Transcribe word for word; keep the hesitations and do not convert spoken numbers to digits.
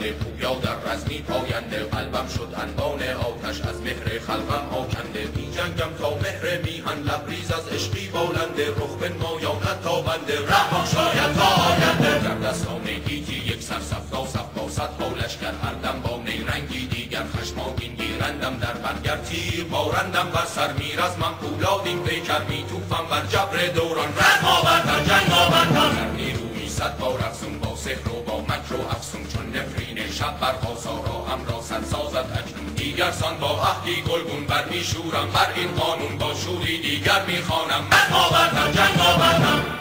بنده پویا در رزمی پاینده قلبم شد انبان آتش از مهر خلقم آکنده می جنگم تا مهر میهن لبریز از عشقی بلنده رخ بنمایاند تا بنده رها شاید تا آینده در دستان گیتی یک سر صفا صفا صد ها لشکر هر دم با نیرنگی دیگر خشمگین گیرندم در برگر تیر بارندم بر سر میرزمم پولادین پیکر می توفم بر جبر دوران رزم آوردن جنگ آوردن در نیروی صد بار افزون با سحر و با مکر و افسون چون نفرین شب بر خاصارا هم را سر سازد اکنون دیگر سان با عهدی گلگون بر می شورم بر این قانون با شوری دیگر می خوانم من آوردم جنگ آوردم